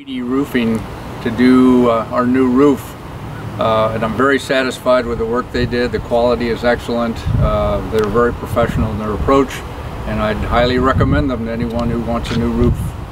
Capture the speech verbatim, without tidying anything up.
Roofing to do uh, our new roof, uh, and I'm very satisfied with the work they did. The quality is excellent. Uh, they're very professional in their approach, and I'd highly recommend them to anyone who wants a new roof.